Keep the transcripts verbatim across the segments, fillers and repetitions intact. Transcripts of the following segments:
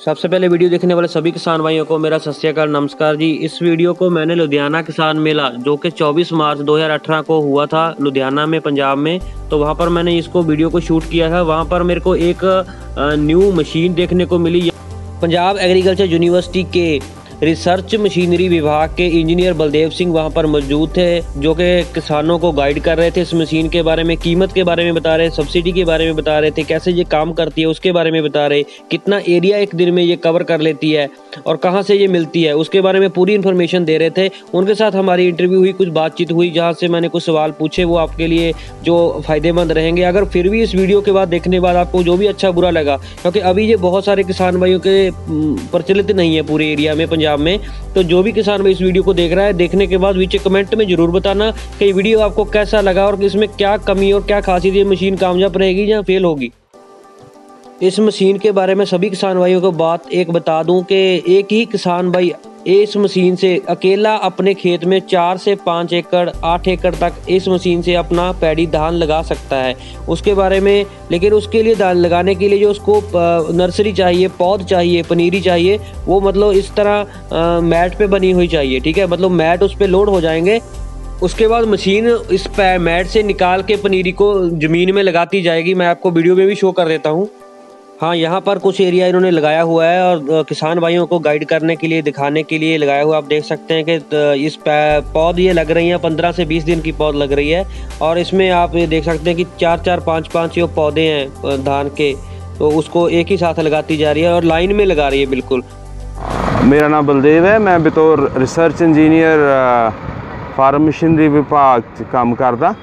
सबसे पहले वीडियो देखने वाले सभी किसान भाइयों को मेरा सत श्री अकाल नमस्कार जी। इस वीडियो को मैंने लुधियाना किसान मेला जो कि चौबीस मार्च दो हज़ार अठारह को हुआ था लुधियाना में पंजाब में, तो वहां पर मैंने इसको वीडियो को शूट किया था। वहां पर मेरे को एक न्यू मशीन देखने को मिली। पंजाब एग्रीकल्चर यूनिवर्सिटी के रिसर्च मशीनरी विभाग के इंजीनियर बलदेव सिंह वहां पर मौजूद थे, जो कि किसानों को गाइड कर रहे थे। इस मशीन के बारे में, कीमत के बारे में बता रहे, सब्सिडी के बारे में बता रहे थे, कैसे ये काम करती है उसके बारे में बता रहे, कितना एरिया एक दिन में ये कवर कर लेती है और कहाँ से ये मिलती है उसके बारे में पूरी इन्फॉर्मेशन दे रहे थे। उनके साथ हमारी इंटरव्यू हुई, कुछ बातचीत हुई, जहाँ से मैंने कुछ सवाल पूछे, वो आपके लिए जो फ़ायदेमंद रहेंगे। अगर फिर भी इस वीडियो के बाद देखने के बाद आपको जो भी अच्छा बुरा लगा, क्योंकि अभी ये बहुत सारे किसान भाइयों के प्रचलित नहीं है पूरे एरिया में पंजाब में, तो जो भी किसान भाई इस वीडियो को देख रहा है, देखने के बाद नीचे कमेंट में जरूर बताना कि ये वीडियो आपको कैसा लगा और इसमें क्या कमी और क्या खासियत, ये मशीन कामयाब रहेगी या फेल होगी। इस मशीन के बारे में सभी किसान भाइयों को बात एक बता दूं कि एक ही किसान भाई इस मशीन से अकेला अपने खेत में चार से पाँच एकड़ आठ एकड़ तक इस मशीन से अपना पैडी धान लगा सकता है उसके बारे में। लेकिन उसके लिए धान लगाने के लिए जो उसको नर्सरी चाहिए, पौध चाहिए, पनीरी चाहिए, वो मतलब इस तरह मैट पे बनी हुई चाहिए, ठीक है। मतलब मैट उस पर लोड हो जाएंगे, उसके बाद मशीन इस मैट से निकाल के पनीरी को ज़मीन में लगाती जाएगी। मैं आपको वीडियो में भी शो कर देता हूँ। हाँ, यहाँ पर कुछ एरिया इन्होंने लगाया हुआ है और किसान भाइयों को गाइड करने के लिए, दिखाने के लिए लगाया हुआ। आप देख सकते हैं कि इस पौध ये लग रही हैं, पंद्रह से बीस दिन की पौध लग रही है और इसमें आप ये देख सकते हैं कि चार चार पाँच पाँच जो पौधे हैं धान के, तो उसको एक ही साथ लगाती जा रही है और लाइन में लगा रही है बिल्कुल। मेरा नाम बलदेव है, मैं बतौर रिसर्च इंजीनियर फार्म मशीनरी विभाग च काम करदा।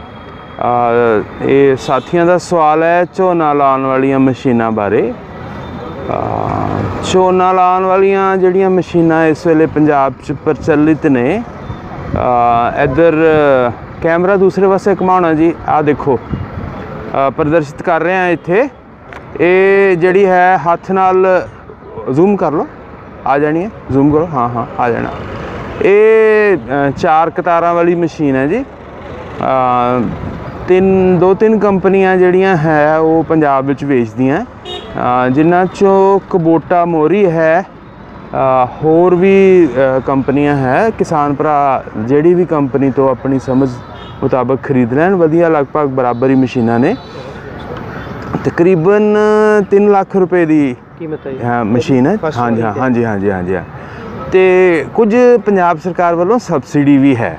ये साथियों का सवाल है झोना लाने वाली मशीनों बारे। झोना लाने वाली जड़ियाँ मशीनां इस वेले पंजाब च प्रचलित ने। इधर कैमरा दूसरे पासे घुमाना जी, आ देखो प्रदर्शित कर रहे हैं इत्थे। ये जड़ी है हाथ नाल जूम कर लो, आ जानी है, जूम करो, हाँ हाँ आ जाना। ये चार कतारां वाली मशीन है जी। तीन दो तीन कंपनियां जड़ियां है वो पंजाब विच बेचदियां, जिन्हां चों कबोटा मोरी है, होर भी कंपनियां है। किसान भरा जिहड़ी भी कंपनी तो अपनी समझ मुताबिक खरीद लैन, वधिया लगभग बराबर ही मशीनां ने। तकरीबन तीन लाख रुपए की कीमत है मशीन है। हाँ जी हाँ हाँ जी हाँ जी हाँ जी हाँ तो कुछ पंजाब सरकार वालों सब्सिडी भी है।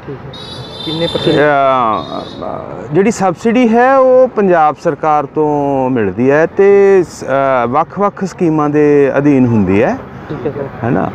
जी सबसिडी है वो पंजाब सरकार तो मिलती है, तो वक्-वक् स्कीमां दे अधीन हुंदी है, है ना,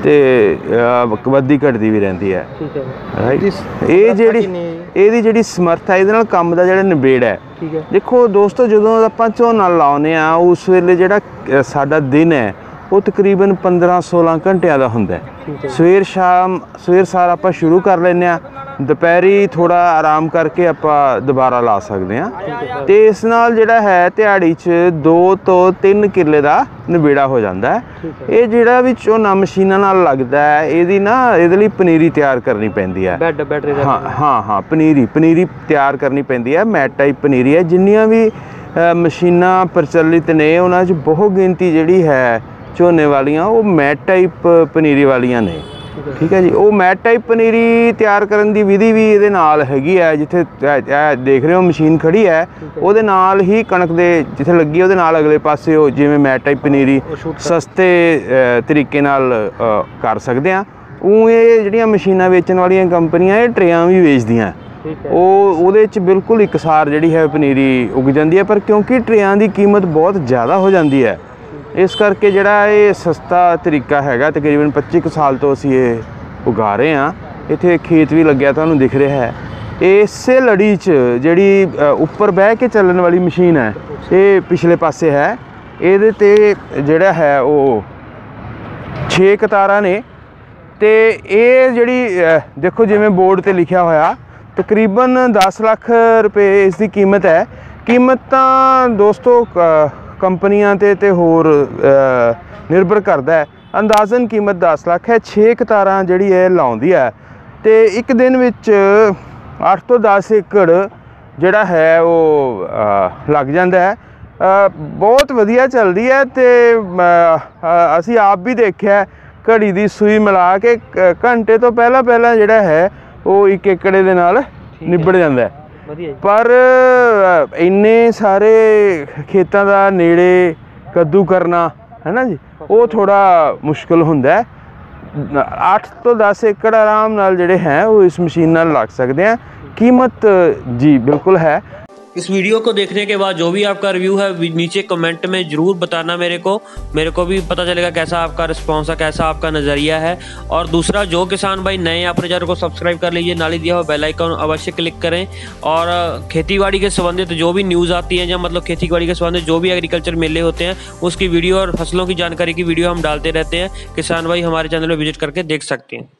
तो वधदी घटदी भी रहती है। राइट, ये जिहड़ी इहदी जिहड़ी समर्थ है, इहदे नाल काम दा जिहड़ा निबेड़ है। देखो दोस्तों, जदों आपां झोना लाउने आ उस वेले जिहड़ा साडा दिन है वो तकरीबन पंद्रह सोलह घंटिया का हुंदा है। सवेर शाम सवेर सार आपां शुरू कर लैंदे आ, दोपहरी थोड़ा आराम करके आपां दोबारा ला सकते हैं। तो इस नाल जिहड़ा है दिहाड़ी च दो तो तीन किले का निबेड़ा हो जाता है। ये जिहड़ा भी झोना मशीनां नाल लगदा है, इहदी ना इहदे लई पनीरी तैयार करनी पैंदी है। हाँ हाँ हाँ पनीरी पनीरी तैयार करनी पैंदी है, मैट टाइप पनीरी है। जिन्नियां भी मशीनां प्रचलित ने उन्हां च बहुत गिनती जिहड़ी है झोने वालियां वो मैट टाइप पनीरी वालियां ने, ठीक है जी। वो मैट टाइप पनीरी तैयार करने की विधि भी ये नाल हैगी है। जिथे देख रहे हो मशीन खड़ी है, वो नाल ही कणक दे जिथे लगी है, नाल अगले पासे हो जिवें मैट टाइप पनीरी सस्ते तरीके नाल कर सकते हैं। वो ये जिहड़ियां मशीनां बेचण वालियां कंपनियां ये ट्रेयां भी बेचदियां, वो उहदे च बिल्कुल एकसार जिहड़ी है पनीरी उग जाती है। पर क्योंकि ट्रेयां की कीमत बहुत ज़्यादा हो जाती है, इस करके जिहड़ा ये सस्ता तरीका हैगा। तकरीबन पच्ची क साल तो असीं ये उगा रहे हैं। इत्थे खेत भी लग्या तुहानूं दिख रहा है। इसे लड़ी च जिहड़ी उपर बह के चलण वाली मशीन है, ये पिछले पासे है। इहदे ते जिहड़ा है वो छे कतारां ने, ते ये जिहड़ी देखो जिवें बोर्ड ते लिखिया होया तकरीबन दस लाख रुपए इसकी कीमत है। कीमत तां दोस्तों कंपनियां ते ते होर निर्भर करता है। अंदाजन कीमत दस लाख है। छे कतारां जिहड़ी है लाउंदी है, तो एक दिन विच अठ तो दस एकड़ जिहड़ा है वो लग जाता है। ਬਹੁਤ ਵਧੀਆ ਚੱਲਦੀ ਹੈ ਤੇ ਅਸੀਂ ਆਪ ਵੀ ਦੇਖਿਆ ਘੜੀ ਦੀ ਸੂਈ ਮਿਲਾ ਕੇ ਘੰਟੇ ਤੋਂ ਪਹਿਲਾਂ ਪਹਿਲਾਂ ਜਿਹੜਾ ਹੈ ਉਹ ਇੱਕ ਏਕੜੇ ਦੇ ਨਾਲ ਨਿਬੜ ਜਾਂਦਾ ਹੈ। पर इन्ने सारे खेतों का नेड़े कद्दू करना है ना जी, वो थोड़ा मुश्किल होंदा है। आठ तो दस एकड़ आराम नाल जिहड़े हैं वो इस मशीन नाल लग सकते हैं। कीमत जी बिल्कुल है। इस वीडियो को देखने के बाद जो भी आपका रिव्यू है नीचे कमेंट में ज़रूर बताना मेरे को मेरे को भी पता चलेगा कैसा आपका रिस्पॉन्स है, कैसा आपका नज़रिया है। और दूसरा, जो किसान भाई नए अपने चैनल को सब्सक्राइब कर लीजिए, नाली दिया हुआ बेल आइकन अवश्य क्लिक करें। और खेतीबाड़ी के संबंधित जो भी न्यूज़ आती हैं, जब मतलब खेतीबाड़ी के संबंधित जो भी एग्रीकल्चर मेले होते हैं उसकी वीडियो और फसलों की जानकारी की वीडियो हम डालते रहते हैं। किसान भाई हमारे चैनल पर विजिट करके देख सकते हैं।